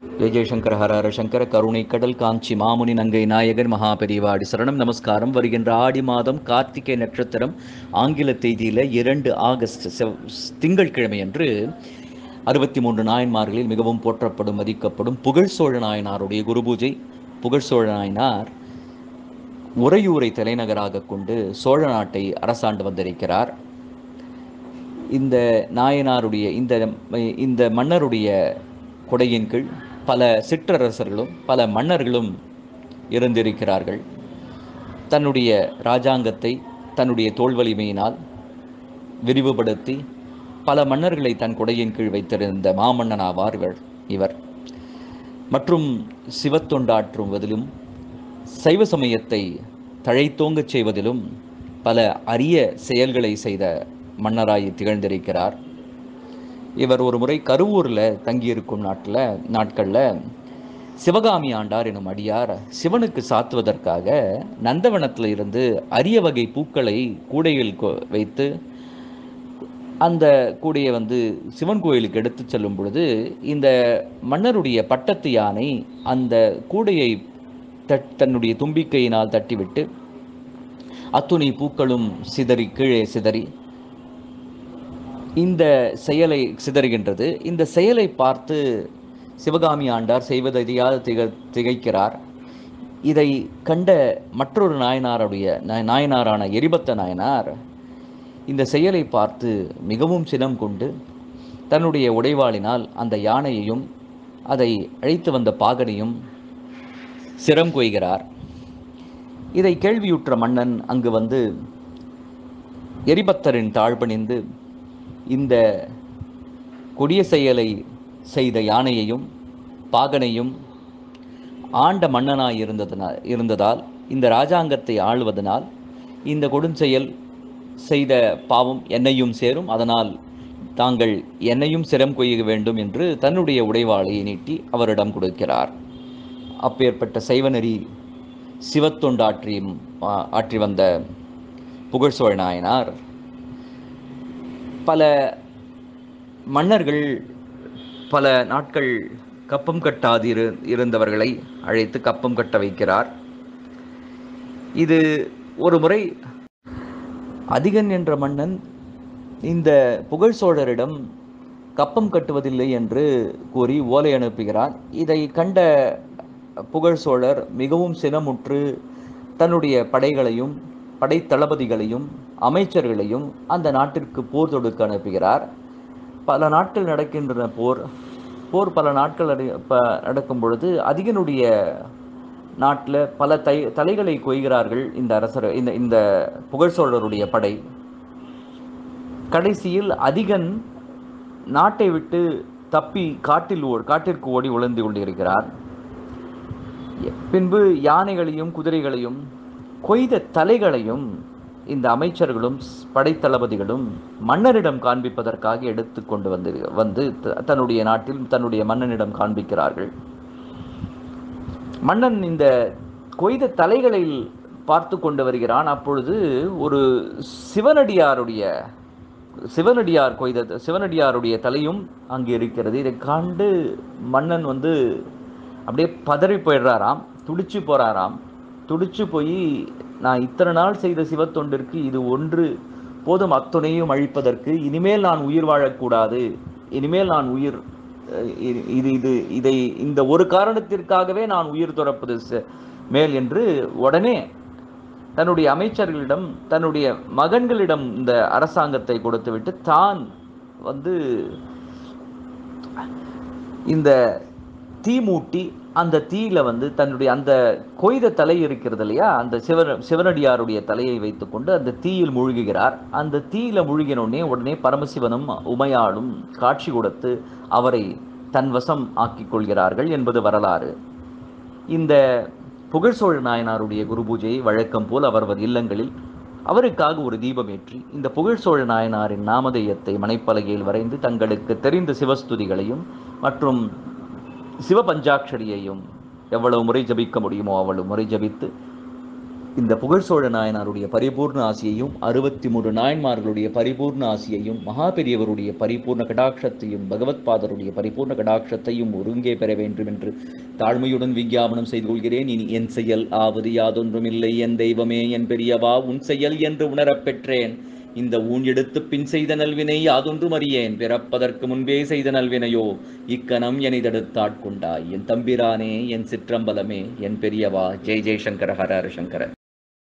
ஜெய ஜெயசங்கர ஹர ஹர சங்கர கருணை கடல் காஞ்சி மாமுனி நங்கை நாயகர் மகாபெரிவாடி சரணம் நமஸ்காரம். வருகின்ற ஆடி மாதம் கார்த்திகை நட்சத்திரம் ஆங்கில தேதியில் 2 ஆகஸ்ட் திங்கட்கிழமை அன்று 63 நாயன்மார்களில் மிகவும் போற்றப்படும் மதிக்கப்படும் புகழ்சோழ நாயனாருடைய குரு பூஜை. புகழ்சோழ நாயனார் உறையூரை தலைநகராக கொண்டு சோழ நாட்டை அரசாண்டு வந்திருக்கிறார். இந்த நாயனாருடைய இந்த மன்னருடைய கொடையின் கீழ் பல சிற்றரசர்களும் பல மன்னர்களும் இருந்திருக்கிறார்கள். தன்னுடைய இராஜாங்கத்தை தன்னுடைய தோள் வலிமையினால் விரிவுபடுத்தி பல மன்னர்களை தன் கொடையின் கீழ் வைத்திருந்த மாமன்னன் ஆவார் இவர். மற்றும் சிவத்தொண்டாற்றுவதிலும் சைவ சமயத்தை தழைத்தோங்கச் செய்வதிலும் பல அரிய செயல்களை செய்த மன்னராய் திகழ்ந்திருக்கிறார். இவர் ஒரு முறை கருவூரில் தங்கியிருக்கும் நாட்களில் சிவகாமி ஆண்டார் எனும் அடியார் சிவனுக்கு சாத்துவதற்காக நந்தவனத்தில் இருந்து அரிய வகை பூக்களை கூடையில் வைத்து அந்த கூடையை சிவன் கோயிலுக்கு எடுத்து செல்லும் பொழுது இந்த மன்னருடைய பட்டத்து யானை அந்த கூடையை தன்னுடைய தும்பிக்கையினால் தட்டிவிட்டு அத்துணை பூக்களும் கீழே சிதறி இந்த செயலை சிதறுகின்றது. இந்த செயலை பார்த்து சிவகாமி ஆண்டார் செய்வதறியாது திகைக்கிறார். இதை கண்ட மற்றொரு நாயனாரான எரிபத்த நாயனார் இந்த செயலை பார்த்து மிகவும் சினம் கொண்டு தன்னுடைய உடைவாளினால் அந்த யானையையும் அதை அழைத்து வந்த பாகனையும் சிரம் கொய்கிறார். இதை கேள்வியுற்ற மன்னன் அங்கு எரிபத்தரின் தாழ்பணிந்து இந்த கொடிய செயலை செய்த யானையையும் பாகனையும் ஆண்ட மன்னனாய் இருந்ததால் இந்த இராஜாங்கத்தை ஆளுவதனால் இந்த கொடுஞ்செயல் செய்த பாவம் என்னையும் சேரும், அதனால் தாங்கள் என்னையும் சிரம் கொய்ய வேண்டும் என்று தன்னுடைய உடைவாளை நீட்டி அவரிடம் கொடுக்கிறார். அப்பேற்பட்ட சைவநெறி ஆற்றி வந்த புகழ்சோழ நாயனார் பல மன்னர்கள் பல நாட்கள் கப்பம் கட்டாது இருந்தவர்களை அழைத்து கப்பம் கட்ட வைக்கிறார். இது ஒரு முறை அதிகன் என்ற மன்னன் இந்த புகழ்சோழரிடம் கப்பம் கட்டுவதில்லை என்று கூறி ஓலை அனுப்புகிறார். இதை கண்ட புகழ்சோழர் மிகவும் சினமுற்று தன்னுடைய படைகளையும் படை தளபதிகளையும் அமைச்சர்களையும் அந்த நாட்டிற்கு போர் தொடுக்க அனுப்புகிறார். பல நாட்கள் நடக்கின்றன போர் பல நாட்கள் நடக்கும் பொழுது அதிகனுடைய நாட்டில் பல தலைகளை கொய்கிறார்கள் இந்த அரசர் இந்த புகழ்சோழருடைய படை. கடைசியில் அதிகன் நாட்டை விட்டு தப்பி காட்டிற்கு ஓடி ஒளிந்து கொண்டிருக்கிறார். பின்பு யானைகளையும் குதிரைகளையும் கொய்த தலைகளையும் இந்த அமைச்சர்களும் படைத்தளபதிகளும் மன்னரிடம் காண்பிப்பதற்காக எடுத்து கொண்டு வந்து தன்னுடைய நாட்டில் தன்னுடைய மன்னனிடம் காண்பிக்கிறார்கள். மன்னன் இந்த கொய்த தலைகளில் பார்த்து கொண்டு வருகிறான். அப்பொழுது ஒரு சிவனடியாருடைய தலையும் அங்கே இருக்கிறது. இதை கண்டு மன்னன் அப்படியே பதறி போயிடுறாராம், துடிச்சு போறாராம். துடிச்சு போய் நான் இத்தனை நாள் செய்த சிவத்தொண்டிற்கு இது ஒன்று போதும், அத்துணையும் அழிப்பதற்கு. இனிமேல் நான் உயிர் வாழக்கூடாது, இனிமேல் நான் இந்த ஒரு காரணத்திற்காகவே நான் உயிர் துறப்பது மேல் என்று உடனே தன்னுடைய அமைச்சர்களிடம் தன்னுடைய மகன்களிடம் இந்த அரசாங்கத்தை கொடுத்துவிட்டு தான் இந்த தீ மூட்டி அந்த தீயில தன்னுடைய அந்த கொய்த தலை இருக்கிறது இல்லையா, அந்த சிவனடியாருடைய தலையை வைத்துக்கொண்டு அந்த தீயில் மூழ்குகிறார். அந்த தீயில மூழ்கினோடனே உடனே பரமசிவனும் உமையாளும் காட்சி கொடுத்து அவரை தன் வசம் ஆக்கிக் கொள்கிறார்கள் என்பது வரலாறு. இந்த புகழ்சோழ நாயனாருடைய குரு பூஜையை வழக்கம் போல் அவரது இல்லங்களில் அவருக்காக ஒரு தீபம் ஏற்றி இந்த புகழ்சோழ நாயனாரின் நாமதேயத்தை மனைப்பலகையில் வரைந்து தங்களுக்கு தெரிந்த சிவஸ்துதிகளையும் மற்றும் சிவபஞ்சாட்சரியையும் எவ்வளவு முறை ஜபிக்க முடியுமோ அவ்வளவு முறை ஜபித்து இந்த புகழ்சோழ நாயனாருடைய பரிபூர்ண ஆசியையும் 63 நாயன்மார்களுடைய பரிபூர்ண ஆசியையும் மகாபெரியவருடைய பரிபூர்ண கடாட்சத்தையும் பகவத் பாதருடைய பரிபூர்ண கடாட்சத்தையும் ஒருங்கே பெற வேண்டும் என்று தாழ்மையுடன் விஞ்ஞாபனம் செய்து கொள்கிறேன். இனி என் செயல் ஆவது யாதொன்றுமில்லை, என் தெய்வமே என் பெரியவா உன் செயல் என்று உணரப் பெற்றேன். இந்த ஊன் எடுத்து பின் செய்த நல்வினை யாதொன்றும் அறியேன், பிறப்பதற்கு முன்பே செய்த நல்வினையோ இக்கணம் என்னை தடுத்தாட்கொண்டாய். என் தம்பிரானே என் சிற்றம்பலமே என் பெரியவா. ஜெய் ஜெய் சங்கர ஹர ஹர சங்கர.